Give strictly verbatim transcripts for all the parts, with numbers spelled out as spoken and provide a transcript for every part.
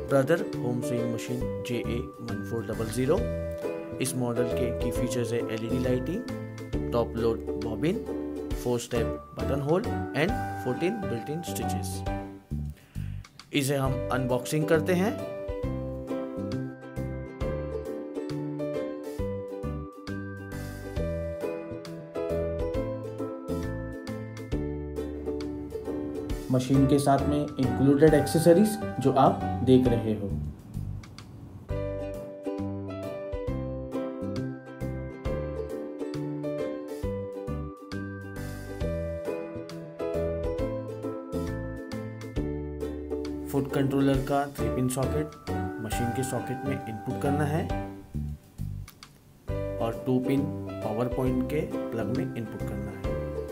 Brother home sewing machine J A one four double zero. इस model के की features है LED lighting, top load bobbin, four step button hole and fourteen built in stitches. इसे हम unboxing करते हैं। Machine के साथ में इंक्लूडेड एक्सेसरीज जो आप देख रहे हो। फुट कंट्रोलर का थ्री पिन सॉकेट मशीन के सॉकेट में इनपुट करना है और टू पिन पावर पॉइंट के प्लग में इनपुट करना है।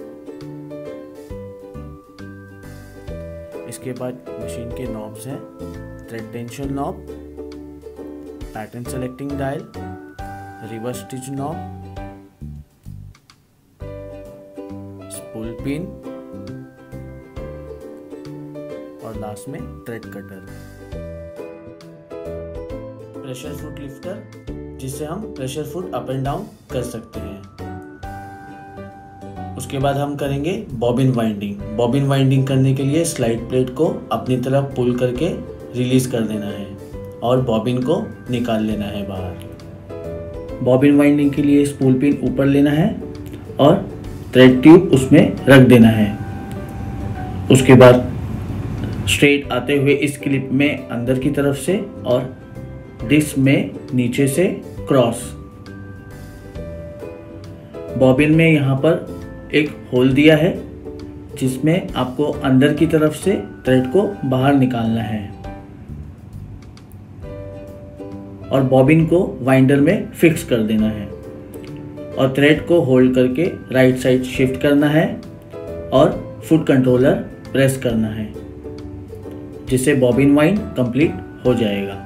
इसके बाद मशीन के नॉब्स हैं thread tension knob, pattern selecting dial, reverse stitch knob, spool pin और लास्ट में thread cutter. Pressure foot lifter जिससे हम pressure foot up and down कर सकते हैं। उसके बाद हम करेंगे बॉबिन वाइंडिंग। बॉबिन वाइंडिंग करने के लिए स्लाइड प्लेट को अपनी तरफ पुल करके रिलीज कर देना है और बॉबिन को निकाल लेना है बाहर। बॉबिन वाइंडिंग के लिए स्पूल पिन ऊपर लेना है और थ्रेड ट्यूब उसमें रख देना है। उसके बाद स्ट्रेट आते हुए इस क्लिप में अंदर की तरफ से और डिस्क में नीचे से क्रॉस। बॉबिन में यहाँ पर एक होल दिया है जिसमें आपको अंदर की तरफ से थ्रेड को बाहर निकालना है और बॉबिन को वाइंडर में फिक्स कर देना है और थ्रेड को होल्ड करके राइट साइड शिफ्ट करना है और फुट कंट्रोलर प्रेस करना है जिससे बॉबिन वाइंड कंप्लीट हो जाएगा।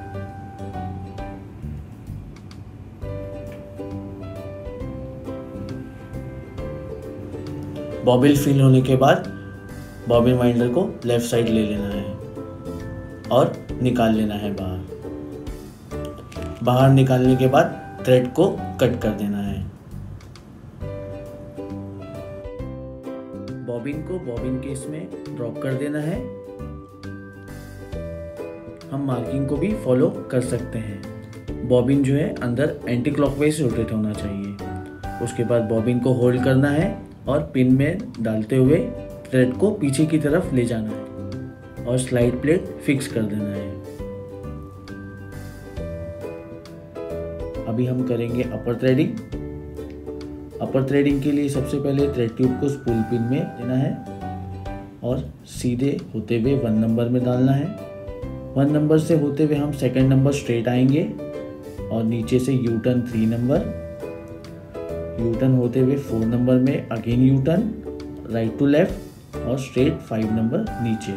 बॉबिन फिल होने के बाद बॉबिन वाइंडर को लेफ्ट साइड ले लेना है और निकाल लेना है बाहर। बाहर निकालने के बाद थ्रेड को कट कर देना है। बॉबिन को बॉबिन केस में ड्रॉप कर देना है। हम मार्किंग को भी फॉलो कर सकते हैं। बॉबिन जो है अंदर एंटी क्लॉकवाइज रोटेट होना चाहिए। उसके बाद बॉबिन को होल्ड करना है और पिन में डालते हुए थ्रेड को पीछे की तरफ ले जाना है और स्लाइड प्लेट फिक्स कर देना है। अभी हम करेंगे अपर थ्रेडिंग। अपर थ्रेडिंग के लिए सबसे पहले थ्रेड ट्यूब को स्पूल पिन में देना है और सीधे होते हुए वन नंबर में डालना है। वन नंबर से होते हुए हम सेकंड नंबर स्ट्रेट आएंगे और नीचे से U turn three number, U turn होते हुए फोर नंबर में again U turn right to left और स्ट्रेट फाइव नंबर नीचे।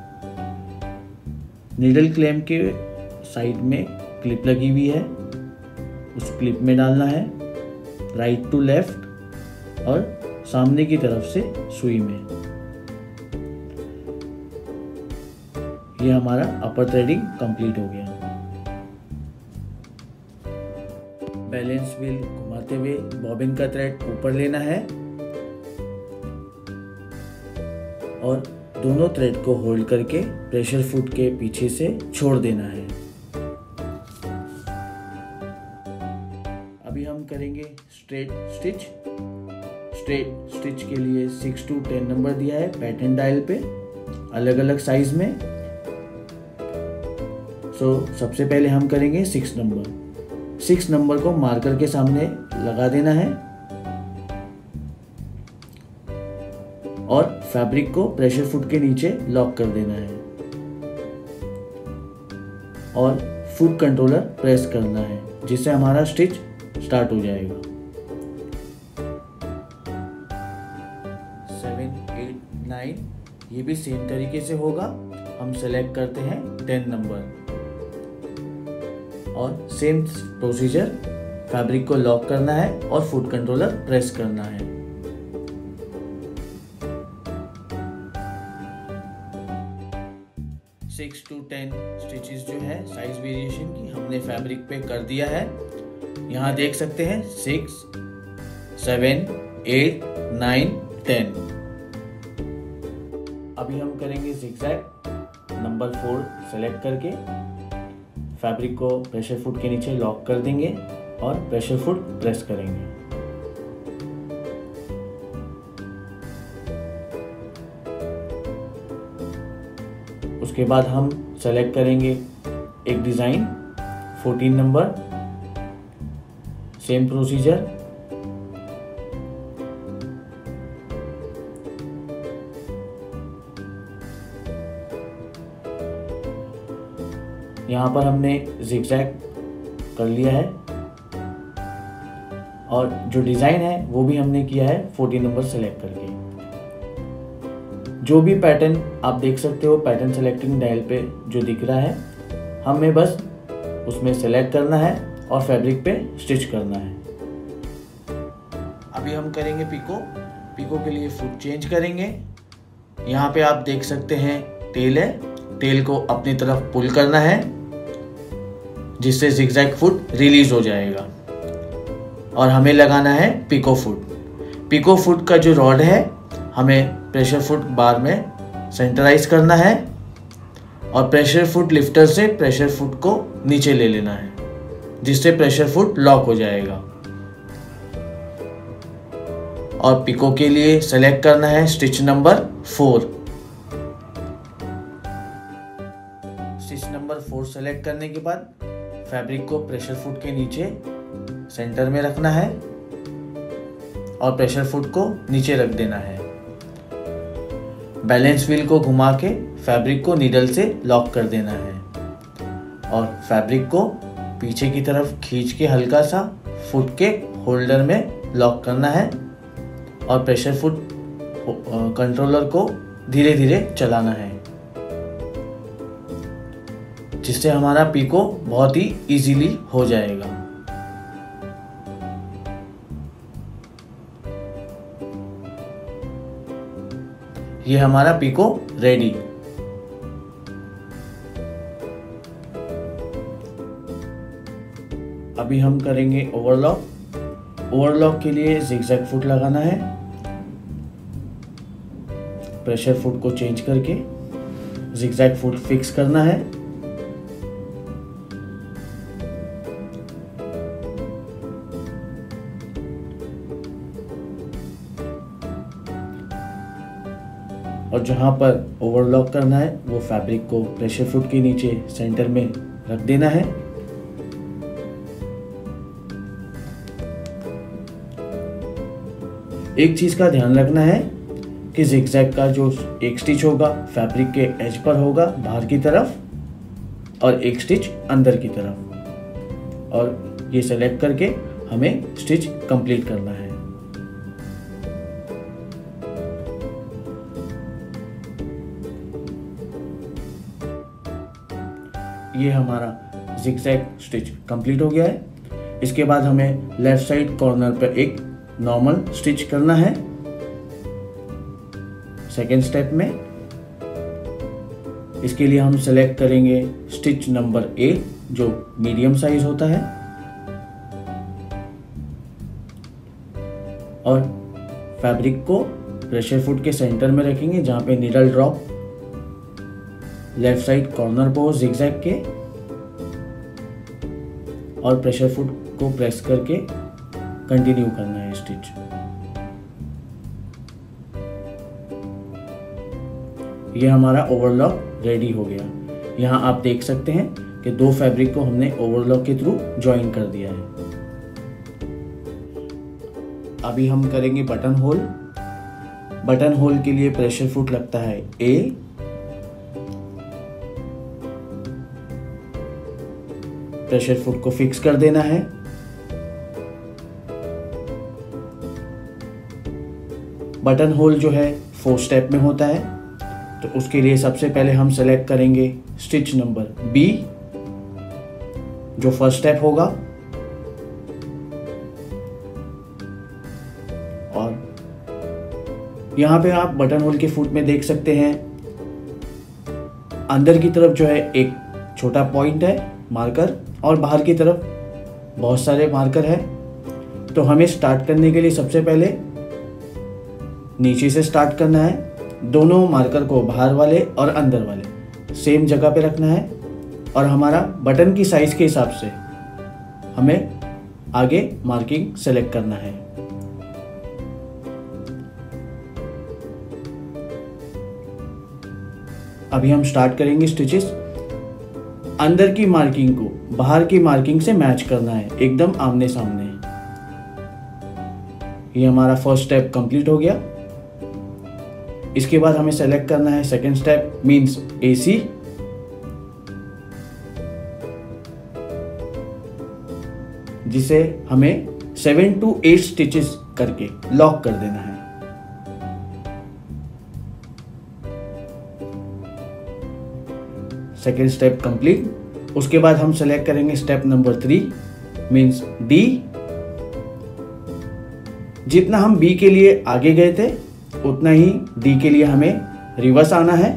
नीडल क्लैंप के साइड में क्लिप लगी हुई है, उस क्लिप में डालना है राइट टू लेफ्ट और सामने की तरफ से सुई में। ये हमारा अपर थ्रेडिंग कंप्लीट हो गया। बैलेंस व्हील घुमाते हुए बॉबिन का थ्रेड ऊपर लेना है और दोनों थ्रेड को होल्ड करके प्रेशर फुट के पीछे से छोड़ देना है। अभी हम करेंगे स्ट्रेट स्टिच। स्ट्रेट स्टिच के लिए सिक्स टू टेन नंबर दिया है पैटर्न डायल पे अलग अलग साइज में। सो so, सबसे पहले हम करेंगे सिक्स नंबर। सिक्स नंबर को मार्कर के सामने लगा देना है और फैब्रिक को प्रेशर फुट के नीचे लॉक कर देना है और फुट कंट्रोलर प्रेस करना है जिससे हमारा स्टिच स्टार्ट हो जाएगा। सेवन एट नाइन ये भी सेम तरीके से होगा। हम सेलेक्ट करते हैं टेन नंबर और सेम प्रोसीजर, फैब्रिक को लॉक करना है और फुट कंट्रोलर प्रेस करना है। सिक्स टू टेन स्टिचेस जो है साइज वेरिएशन की हमने फैब्रिक पे कर दिया है। यहाँ देख सकते हैं six, seven, eight, nine, ten. अभी हम करेंगे जिगजैग नंबर फोर सेलेक्ट करके फैब्रिक को प्रेशर फुट के नीचे लॉक कर देंगे और प्रेशर फुट प्रेस करेंगे। उसके बाद हम सेलेक्ट करेंगे एक design fourteen number, same procedure. यहाँ पर हमने जिगजैग कर लिया है और जो डिज़ाइन है वो भी हमने किया है फोर्टीन नंबर सेलेक्ट करके। जो भी पैटर्न आप देख सकते हो पैटर्न सेलेक्टिंग डायल पे जो दिख रहा है, हमें बस उसमें सेलेक्ट करना है और फैब्रिक पे स्टिच करना है। अभी हम करेंगे पिको। पिको के लिए फुट चेंज करेंगे। यहाँ पे आप देख सकते हैं टेल है, टेल को अपनी तरफ पुल करना है जिससे जिगजैग फुट रिलीज हो जाएगा और हमें लगाना है पिको फुट। पिको फुट का जो रॉड है हमें प्रेशर फुट बार में सेंटराइज करना है और प्रेशर फुट लिफ्टर से प्रेशर फुट को नीचे ले लेना है जिससे प्रेशर फुट लॉक हो जाएगा। और पिको के लिए सेलेक्ट करना है stitch number four. Stitch number four select करने के बाद फैब्रिक को प्रेशर फुट के नीचे सेंटर में रखना है और प्रेशर फुट को नीचे रख देना है। बैलेंस व्हील को घुमा के फैब्रिक को नीडल से लॉक कर देना है और फैब्रिक को पीछे की तरफ खींच के हल्का सा फुट के होल्डर में लॉक करना है और प्रेशर फुट कंट्रोलर को धीरे धीरे चलाना है जिससे हमारा पिको बहुत ही इजीली हो जाएगा। ये हमारा पिको रेडी। अभी हम करेंगे ओवरलॉक। ओवरलॉक के लिए जिगजैग फुट लगाना है। प्रेशर फुट को चेंज करके जिगजैग फुट फिक्स करना है। और जहां पर ओवरलॉक करना है वो फैब्रिक को प्रेशर फुट के नीचे सेंटर में रख देना है। एक चीज का ध्यान रखना है कि जिगजैग का जो एक स्टिच होगा फैब्रिक के एज पर होगा बाहर की तरफ और एक स्टिच अंदर की तरफ, और ये सेलेक्ट करके हमें स्टिच कंप्लीट करना है। ये हमारा जिगजैग स्टिच कंप्लीट हो गया है। इसके बाद हमें लेफ्ट साइड कॉर्नर पर एक नॉर्मल स्टिच करना है सेकेंड स्टेप में। इसके लिए हम सेलेक्ट करेंगे स्टिच नंबर एट जो मीडियम साइज होता है और फैब्रिक को प्रेशर फुट के सेंटर में रखेंगे जहां पे needle drop left side corner पर हो जिगजैग के, और प्रेशर फुट को प्रेस करके कंटिन्यू करना है स्टिच। ये हमारा ओवरलॉक रेडी हो गया। यहाँ आप देख सकते हैं कि दो फैब्रिक को हमने ओवरलॉक के थ्रू ज्वाइन कर दिया है। अभी हम करेंगे बटन होल। बटन होल के लिए प्रेशर फुट लगता है ए, प्रेशर फुट को फिक्स कर देना है। बटन होल जो है फोर स्टेप में होता है, तो उसके लिए सबसे पहले हम सेलेक्ट करेंगे स्टिच नंबर बी जो फर्स्ट स्टेप होगा, और यहां पे आप बटन होल के फुट में देख सकते हैं अंदर की तरफ जो है एक छोटा पॉइंट है मार्कर और बाहर की तरफ बहुत सारे मार्कर है। तो हमें स्टार्ट करने के लिए सबसे पहले नीचे से स्टार्ट करना है। दोनों मार्कर को बाहर वाले और अंदर वाले सेम जगह पे रखना है और हमारा बटन की साइज के हिसाब से हमें आगे मार्किंग सेलेक्ट करना है। अभी हम स्टार्ट करेंगे स्टिचेस। अंदर की मार्किंग को बाहर की मार्किंग से मैच करना है, एकदम आमने सामने। ये हमारा फर्स्ट स्टेप कंप्लीट हो गया। इसके बाद हमें सेलेक्ट करना है second step means A. C हमें सेवन टू एट स्टिचेस करके लॉक कर देना है। Second step complete. उसके बाद हम सेलेक्ट करेंगे step number three means D. जितना हम बी के लिए आगे गए थे उतना ही डी के लिए हमें रिवर्स आना है।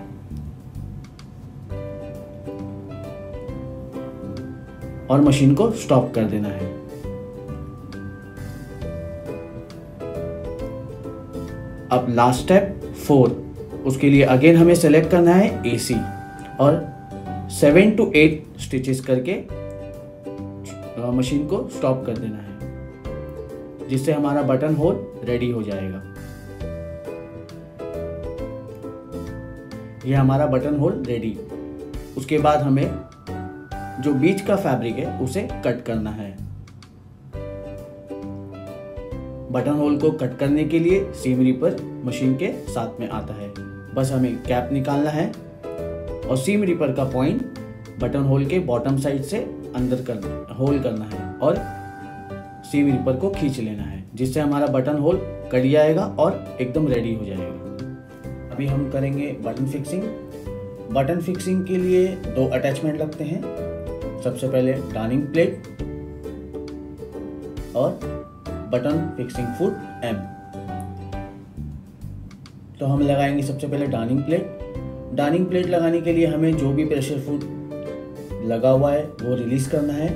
और मशीन को स्टॉप कर देना है। अब लास्ट स्टेप फोर, उसके लिए अगेन हमें सेलेक्ट करना है एसी और सेवन टू एट स्टिचेस करके मशीन को स्टॉप कर देना है, जिससे हमारा बटन होल रेडी हो जाएगा। यह हमारा बटन होल रेडी। उसके बाद हमें जो बीच का फैब्रिक है उसे कट करना है। बटन होल को कट करने के लिए सीम रिपर मशीन के साथ में आता है। बस हमें कैप निकालना है और सीम रिपर का पॉइंट बटन होल के बॉटम साइड से अंदर करना होल करना है और सीम रिपर को खींच लेना है, जिससे हमारा बटन होल कट जाएगा और एकदम रेडी हो जाएगा। अभी हम करेंगे बटन फिक्सिंग। बटन फिक्सिंग के लिए दो अटैचमेंट लगते हैं। सबसे पहले डार्निंग प्लेट और बटन फिक्सिंग फुट एम। तो हम लगाएंगे सबसे पहले डार्निंग प्लेट। डार्निंग प्लेट लगाने के लिए हमें जो भी प्रेशर फुट लगा हुआ है वो रिलीज करना है।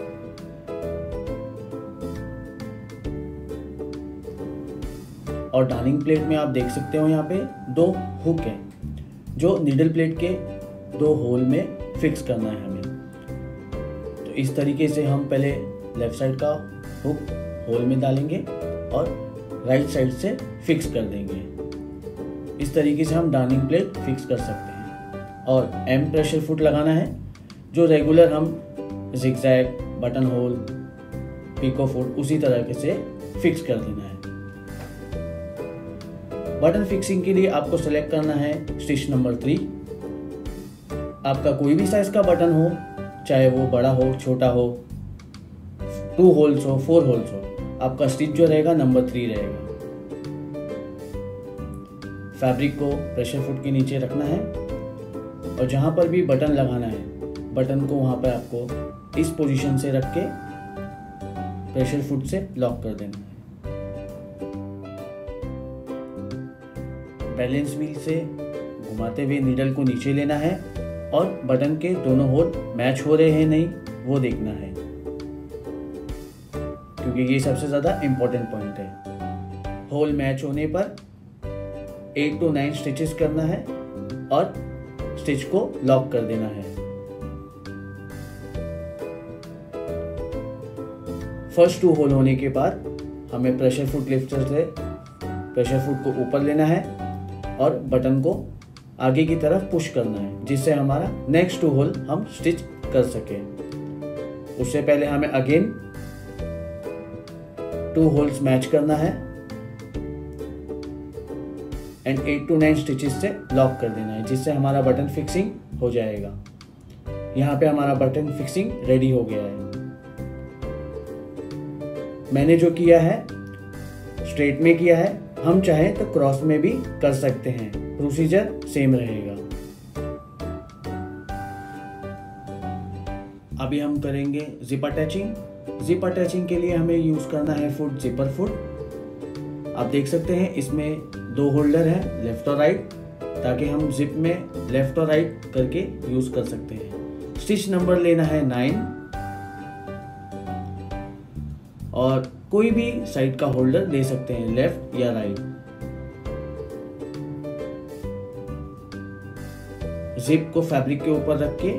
और डार्निंग प्लेट में आप देख सकते हो यहाँ पे दो हुक है जो नीडल प्लेट के दो होल में फिक्स करना है हमें। तो इस तरीके से हम पहले लेफ्ट साइड का हुक होल में डालेंगे और राइट साइड से फिक्स कर देंगे। इस तरीके से हम डार्निंग प्लेट फिक्स कर सकते हैं। और एम प्रेशर फुट लगाना है जो रेगुलर हम zigzag, button hole, picot foot उसी तरह से फिक्स कर देना है। बटन फिक्सिंग के लिए आपको सेलेक्ट करना है स्टिच नंबर थ्री। आपका कोई भी साइज का बटन हो, चाहे वो बड़ा हो छोटा हो, टू होल्स हो फोर होल्स हो, आपका स्टिच जो रहेगा नंबर थ्री रहेगा। फैब्रिक को प्रेशर फुट के नीचे रखना है और जहां पर भी बटन लगाना है बटन को वहां पर आपको इस पोजीशन से रख के प्रेशर फुट से लॉक कर देना है। बैलेंस व्हील से घुमाते हुए नीडल को नीचे लेना है और बटन के दोनों होल मैच हो रहे हैं नहीं वो देखना है, क्योंकि ये सबसे ज्यादा इंपॉर्टेंट पॉइंट है। होल मैच होने पर एट टू नाइन स्टिचेस करना है और स्टिच को लॉक कर देना है। फर्स्ट टू होल होने के बाद हमें प्रेशर फुट लिफ्टर से प्रेशर फुट को ऊपर लेना है और बटन को आगे की तरफ पुश करना है, जिससे हमारा नेक्स्ट टू होल हम स्टिच कर सके। उससे पहले हमें अगेन टू होल्स मैच करना है and eight to nine stitches से लॉक कर देना है, जिससे हमारा बटन फिक्सिंग हो जाएगा। यहाँ पे हमारा बटन फिक्सिंग रेडी हो गया है। मैंने जो किया है स्ट्रेट में किया है, हम चाहें तो क्रॉस में भी कर सकते हैं, प्रोसीजर सेम रहेगा। अभी हम करेंगे जिप अटैचिंग। जिप अटैचिंग के लिए हमें यूज करना है फुट जिपर फुट। आप देख सकते हैं इसमें दो होल्डर है लेफ्ट और राइट। ताकि हम जिप में लेफ्ट और राइट करके यूज कर सकते हैं। स्टिच नंबर लेना है नाइन और कोई भी साइड का होल्डर ले सकते हैं, लेफ्ट या राइट। जिप को फैब्रिक के ऊपर रख के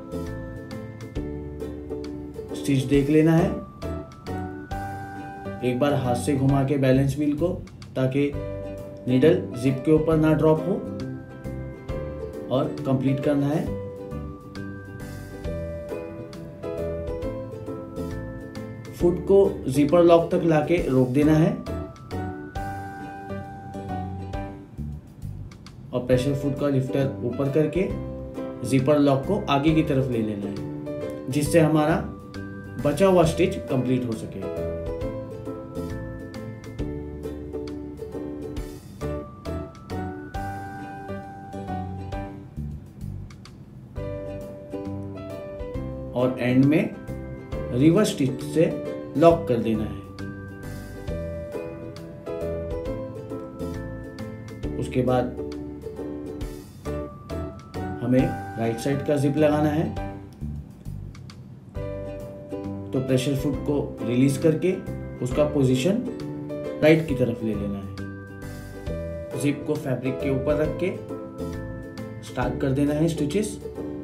स्टिच देख लेना है। एक बार हाथ से घुमा के बैलेंस व्हील को, ताकि नीडल जिप के ऊपर ना ड्रॉप हो, और कंप्लीट करना है। फुट को जिपर लॉक तक लाके रोक देना है और प्रेशर फुट का लिफ्टर ऊपर करके जिपर लॉक को आगे की तरफ ले लेना है, जिससे हमारा बचा हुआ स्टिच कंप्लीट हो सके। और एंड में रिवर्स स्टिच से लॉक कर देना है। उसके बाद हमें राइट साइड का जिप लगाना है, तो प्रेशर फुट को रिलीज करके उसका पोजीशन राइट की तरफ ले लेना है। जिप को फैब्रिक के ऊपर रख के स्टार्ट कर देना है स्टिचेस।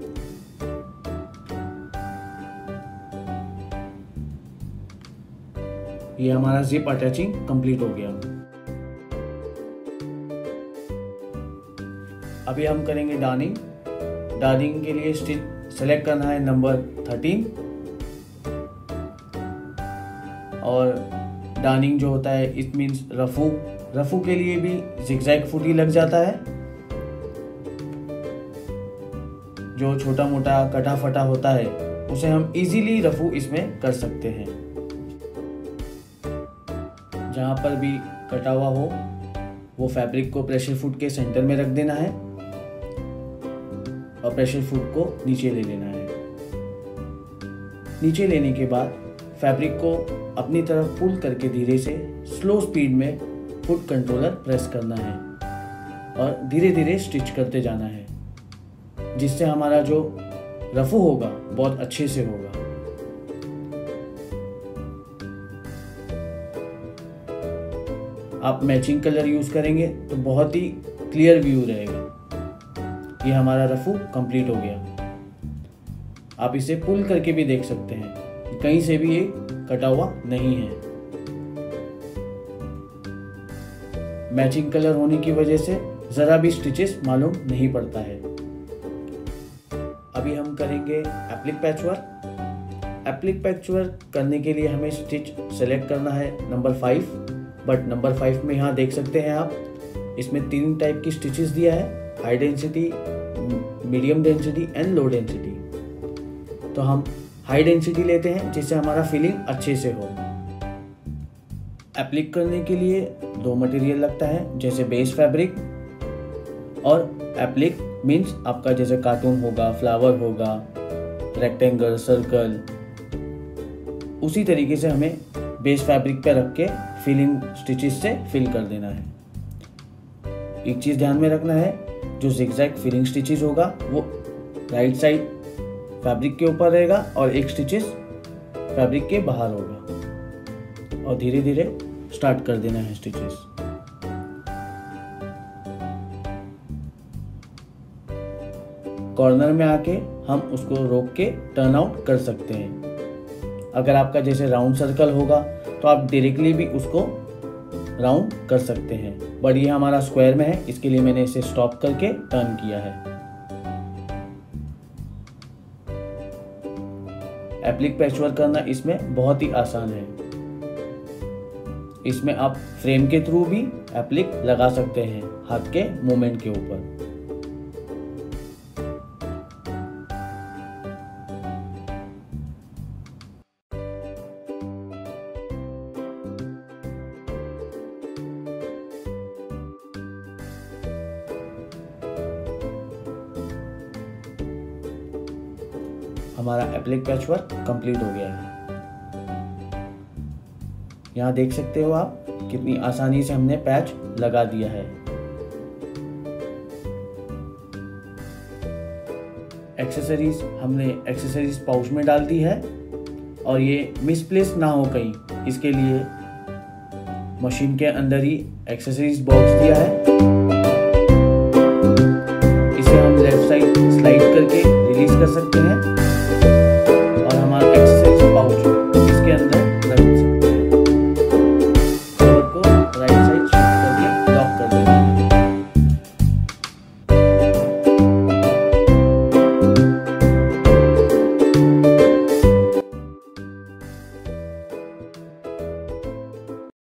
ये हमारा जिप अटैचिंग कंप्लीट हो गया। अभी हम करेंगे डार्निंग। डार्निंग के लिए स्टिच सेलेक्ट करना है नंबर थर्टीन, और डार्निंग जो होता है इट मीन्स रफू। रफू के लिए भी जिगजैग फुट ही लग जाता है। जो छोटा मोटा कटा फटा होता है उसे हम इजीली रफू इसमें कर सकते हैं। जहाँ पर भी कटा हुआ हो वो फैब्रिक को प्रेशर फुट के सेंटर में रख देना है और प्रेशर फुट को नीचे ले लेना है। नीचे लेने के बाद फैब्रिक को अपनी तरफ पुल करके धीरे से स्लो स्पीड में फुट कंट्रोलर प्रेस करना है और धीरे धीरे स्टिच करते जाना है, जिससे हमारा जो रफू होगा बहुत अच्छे से होगा। आप मैचिंग कलर यूज करेंगे तो बहुत ही क्लियर व्यू रहेगा। ये हमारा रफू कंप्लीट हो गया। आप इसे पुल करके भी देख सकते हैं, कहीं से भी ये कटा हुआ नहीं है। मैचिंग कलर होने की वजह से जरा भी स्टिचेस मालूम नहीं पड़ता है। अभी हम करेंगे एप्लिक पैचवर्क। एप्लिक पैचवर्क करने के लिए हमें स्टिच सेलेक्ट करना है number five, but number five में यहाँ देख सकते हैं आप, इसमें तीन टाइप की स्टिचेस दिया है, high density, medium density and low density. तो हम हाई डेंसिटी लेते हैं जिससे हमारा फिलिंग अच्छे से हो। एप्लिक करने के लिए दो मटेरियल लगता है, जैसे बेस फैब्रिक और एप्लिक मीन्स आपका जैसे कार्टून होगा, फ्लावर होगा, रेक्टेंगल, सर्कल, उसी तरीके से हमें बेस फैब्रिक पे रख के फिलिंग स्टिचेस से फिल कर देना है। एक चीज ध्यान में रखना है, जो जिगजैग फिलिंग स्टिचेस होगा वो राइट साइड फैब्रिक के ऊपर रहेगा और एक स्टिचेस फैब्रिक के बाहर होगा, और धीरे धीरे स्टार्ट कर देना है स्टिचेस। कॉर्नर में आके हम उसको रोक के टर्न आउट कर सकते हैं। अगर आपका जैसे राउंड सर्कल होगा तो आप डायरेक्टली भी उसको राउंड कर सकते हैं, बट ये हमारा स्क्वायर में है, इसके लिए मैंने इसे स्टॉप करके टर्न किया है। एप्लिक पैचवर्क करना इसमें बहुत ही आसान है। इसमें आप फ्रेम के थ्रू भी एप्लिक लगा सकते हैं हाथ के मूवमेंट के ऊपर। हमारा एप्लिक पैचवर्क कंप्लीट हो गया है। यहाँ देख सकते हो आप कितनी आसानी से हमने पैच लगा दिया है। एक्सेसरीज हमने एक्सेसरीज पाउच में डाल दी है और ये मिसप्लेस ना हो कहीं, इसके लिए मशीन के अंदर ही एक्सेसरीज बॉक्स दिया है। इसे हम लेफ्ट साइड स्लाइड करके रिलीज कर सकते हैं।